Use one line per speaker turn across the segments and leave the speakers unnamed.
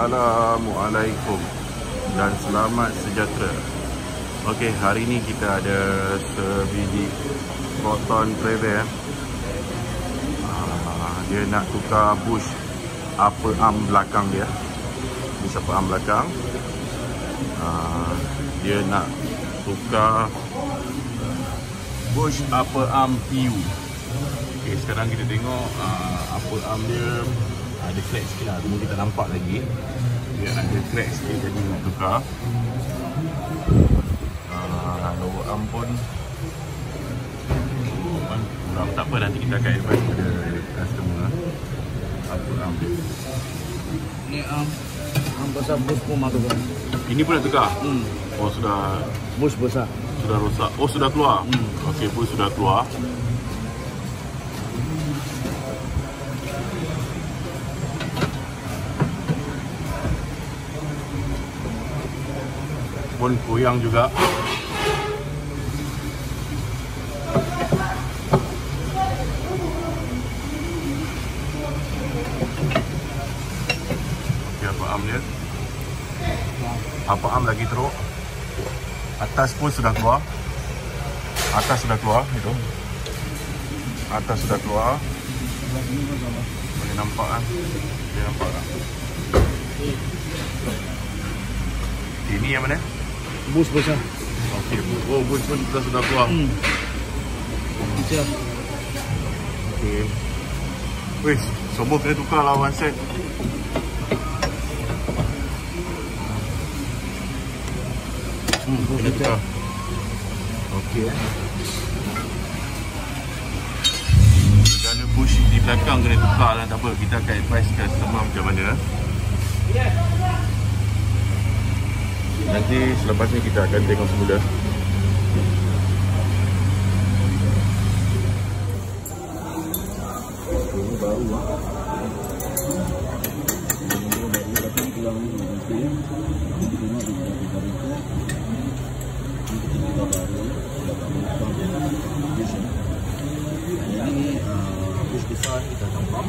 Assalamualaikum dan selamat sejahtera. Okey, hari ni kita ada sebiji Proton Preve. Dia nak tukar bush upper arm belakang dia. Bush upper arm belakang. Dia nak tukar bush upper arm PU. Okey, sekarang kita tengok upper arm dia ada crack sikit lah, cuma kita nampak lagi dia ada crack sikit, jadi nak tukar. Lower arm pun kurang, tak apa, nanti kita akan advise pada customer upper arm dia.
Ni arm besar bush pun masuk kan?
Ini pun nak tukar? Oh, sudah
Bush besar
sudah rosak. Oh, sudah keluar? Okey, bush sudah keluar. Pun goyang juga. Okay, apa arm dia? Apa arm lagi teruk. Atas pun sudah keluar. Atas sudah keluar itu. Atas sudah keluar. Boleh nampak kan? Boleh nampak tak? Ini yang mana?
bush besar.
Okey, oh, bush pun sudah keluar.
Siap.
Okey. Wih, semua kena tukar lah one set. Kena tukar. Okey. Kerana bush di belakang kena tukar lah, tak apa. Kita akan advise customer macam mana. Nanti selepas ni kita akan tengok semula. Ini baru lah. Ini baru tapi pulang ni nanti. Nanti tengok dia dah tukar itu. Nanti kita baru dapat mengubah bush ni. Ini bush besar kita tambah.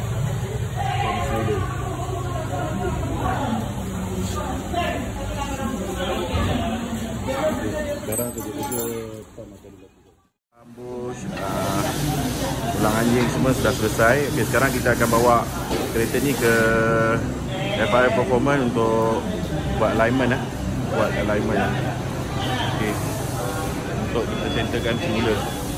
Sekarang kerja-kerja ambush, tulang anjing semua sudah selesai. Okay, sekarang kita akan bawa kereta ni ke FIA Performance untuk buat alignment buat alignment. Okay, untuk kita centerkan semula.